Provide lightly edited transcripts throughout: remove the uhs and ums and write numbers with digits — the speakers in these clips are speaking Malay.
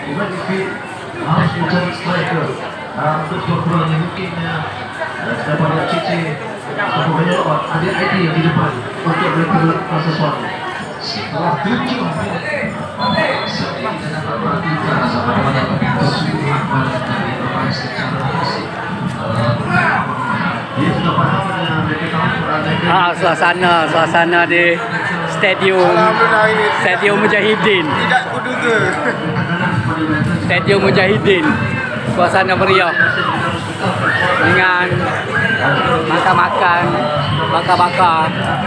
harus mencari striker untuk kekurangan yang mungkin daripada Cici apabila ada idea yang di depan untuk melakukan sesuatu. Setelah 7 minit setelah kita dapat perhatikan bagaimana kesungguhan mereka bermain secara fisik. Dia sudah paham dengan mereka tahu berada suasana di Stadium Mujahidin. Tidak kuduga. Stadium Mujahidin. Suasana meriah dengan makan-makan, bakar-bakar.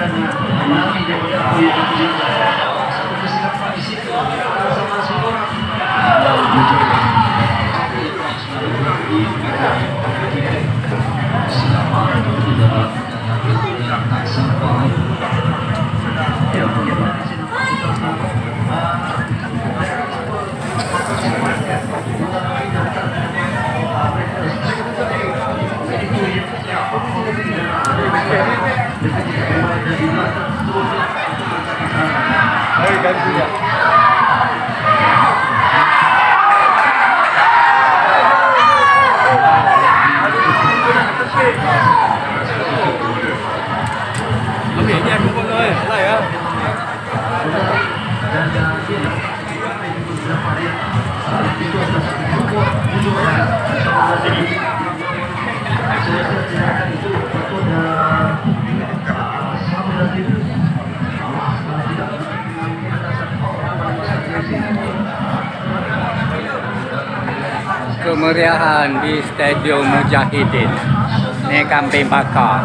Kemeriahan di Stadium Mujahidin. Ini kambing bakar.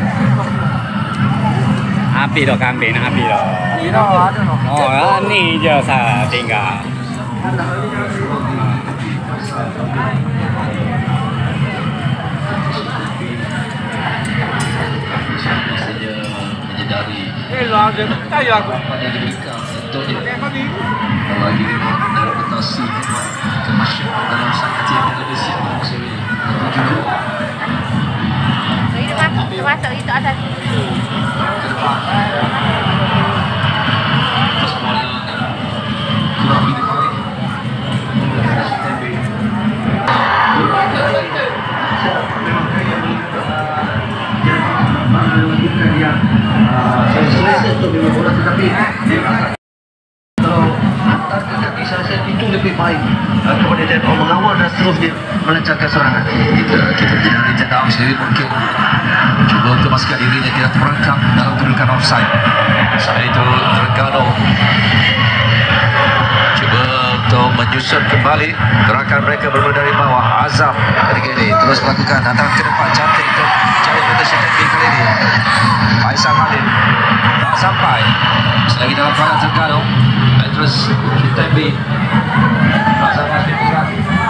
Api dah kambing, api dah. Oh, ni je saya tinggal. menyedari Apa yang diberikan contohnya kalau interpretasi kemasyarakat dalam sakti Indonesia musim ini Termasuk itu asas kurang lebih baik melakukan yang selesai untuk memang bola tetapi kalau hantar ke kaki saya itu lebih baik kepada dia mengawal dan seterusnya melancarkan serangan. Kita tidak dicadang sendiri mungkin cuba untuk memastikan dirinya tidak terperangkap dalam kedudukan offside. Selain itu Terengganu cuba untuk menyusun kembali gerakan mereka bermula dari bawah. Azam ketika ini terus melakukan hantaran ke depan cantik untuk Jaya Petersi kali ini. Faisal Halil tak sampai selagi dalam perang Terengganu. Petrus Chitembi Azam masih berat.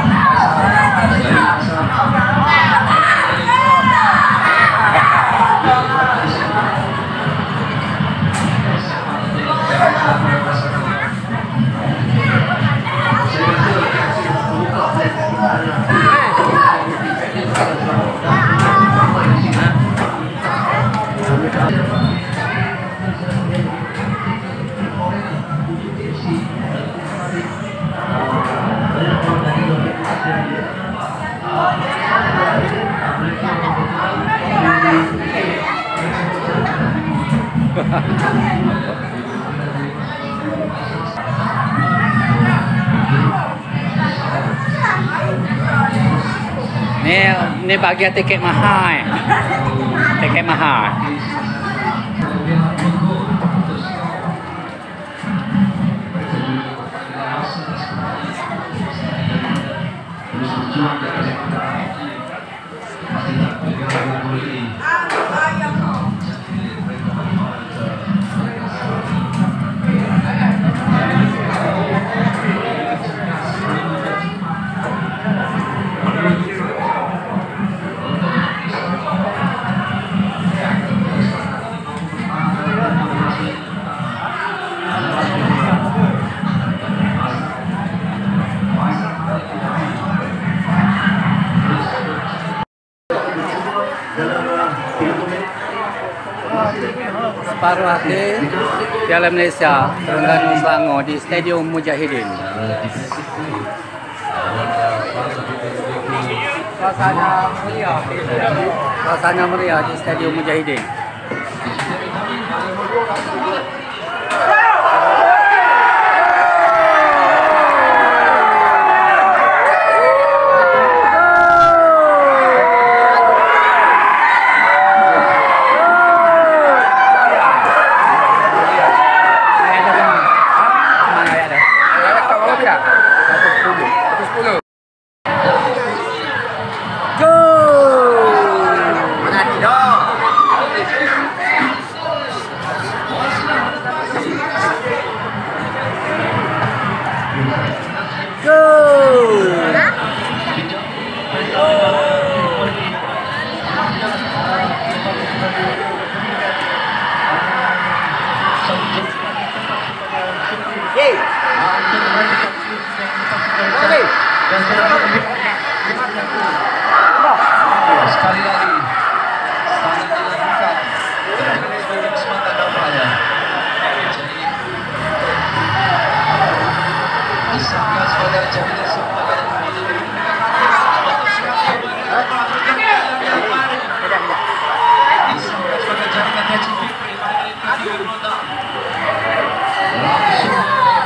Ni bagian tiket mahal. Tiket mahal. Separuh akhir Piala Malaysia Terengganu Selangor di Stadium Mujahidin. Suasana meriah di Stadium Mujahidin. Sekali lagi sangat dilakukan dengan semangat dampaknya. Jadi disangka sebagai jaminan semangat disangka sebagai jaminan match victory pada menit ke-36. Langsung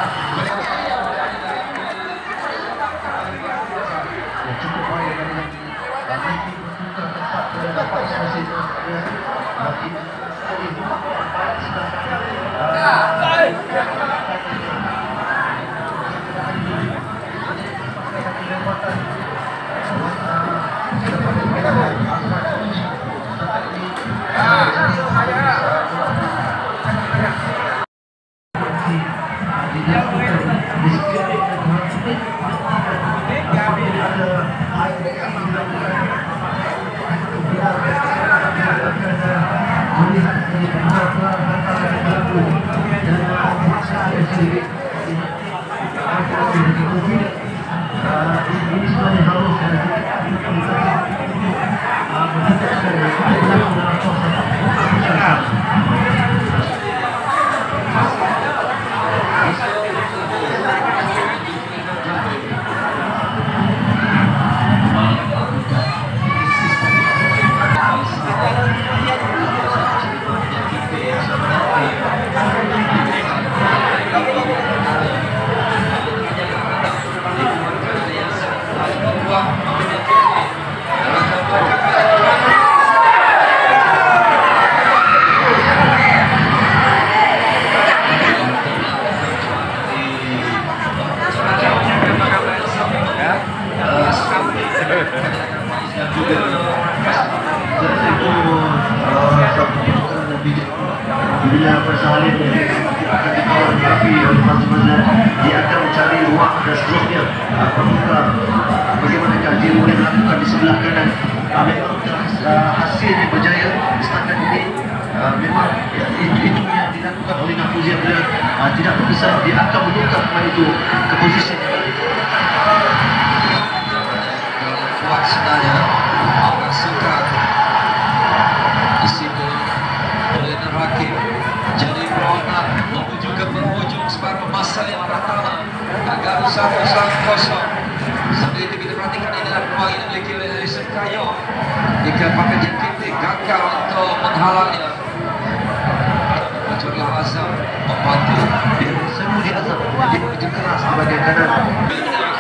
bila bersalin tapi dia akan mencari ruang dan seterusnya apabila bagaimanakah dia boleh melakukan di sebelah kanan. Memang hasilnya berjaya setakat ini. Memang itu yang dilakukan oleh Nafuzia bila tidak terkesan dia akan menukar pemain itu ke posisi kuat sebenarnya. Agak suka di situ oleh Hakim. Jadi Ronald menuju ke penghujung separuh masa yang pertama. Agar 1-0. Sambil itu kita perhatikan ini adalah peluang yang dimiliki oleh Harrison Kayo. Jika pakai JKT gagal untuk menghalangnya. Muncullah Azam membantu. Dia semua di Azam. Dia begitu keras di bagian kanan.